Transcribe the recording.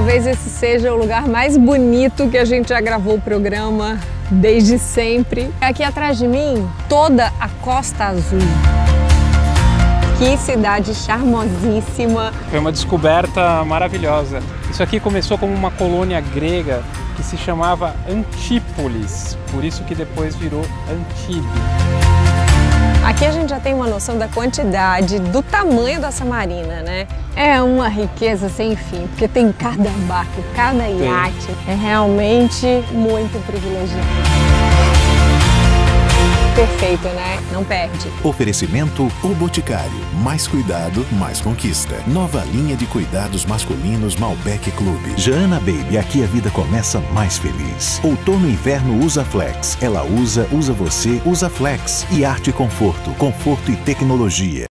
Talvez esse seja o lugar mais bonito que a gente já gravou o programa desde sempre. Aqui atrás de mim, toda a Costa Azul. Que cidade charmosíssima. Foi uma descoberta maravilhosa. Isso aqui começou como uma colônia grega que se chamava Antípolis, por isso que depois virou Antíbio. Aqui a gente já tem uma noção da quantidade, do tamanho dessa marina, né? É uma riqueza sem fim, porque tem cada barco, cada iate. É realmente muito privilegiado. Perfeito, né? Não perde. Oferecimento O Boticário. Mais cuidado, mais conquista. Nova linha de cuidados masculinos Malbec Clube. Joana Baby, aqui a vida começa mais feliz. Outono e inverno usa Flex. Ela usa você, usa Flex. E arte e conforto. Conforto e tecnologia.